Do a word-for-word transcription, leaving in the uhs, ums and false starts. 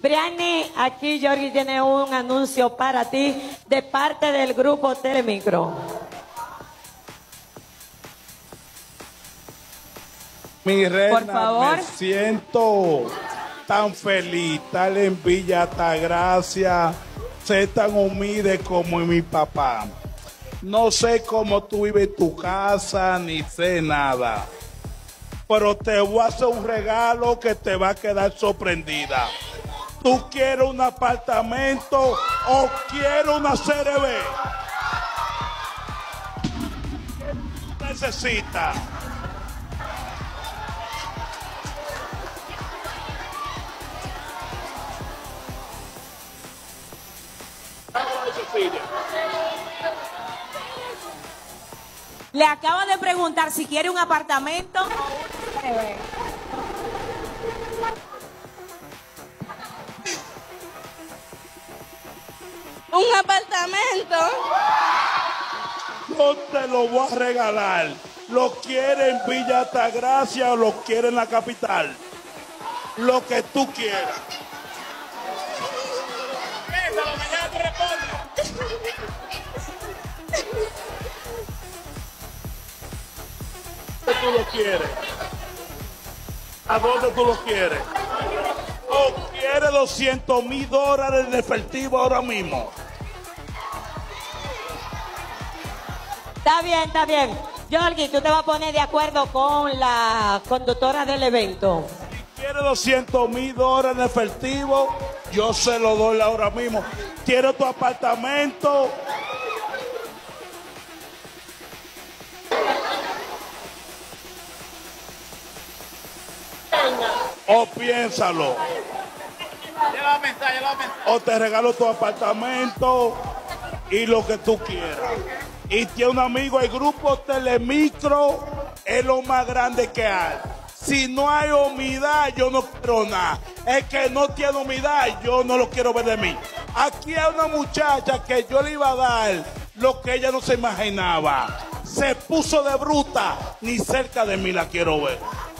Brianny, aquí Jorge tiene un anuncio para ti de parte del grupo Telemicro. Mi reina, Por favor. me siento tan feliz, tal en Villa Altagracia, sé tan humilde como mi papá. No sé cómo tú vives en tu casa, ni sé nada. Pero te voy a hacer un regalo que te va a quedar sorprendida. ¿Tú quieres un apartamento o quieres una C R B? ¿Qué necesitas? Le acabo de preguntar si quiere un apartamento o un bebé. Un apartamento. Yo te lo voy a regalar. ¿Lo quiere en Villa Altagracia o lo quiere en la capital? Lo que tú quieras. Piénsalo, mañana te respondo. ¿Dónde tú lo quieres? ¿A dónde tú lo quieres? ¿O quieres doscientos mil dólares en efectivo ahora mismo? Está bien, está bien. Jorge, tú te vas a poner de acuerdo con la conductora del evento. Si quiere doscientos mil dólares en efectivo, yo se lo doy ahora mismo. ¿Quiero tu apartamento? O piénsalo. O te regalo tu apartamento y lo que tú quieras. Y tiene un amigo, el grupo Telemicro es lo más grande que hay. Si no hay humildad, yo no quiero nada. El que no tiene humildad, yo no lo quiero ver de mí. Aquí hay una muchacha que yo le iba a dar lo que ella no se imaginaba. Se puso de bruta, ni cerca de mí la quiero ver.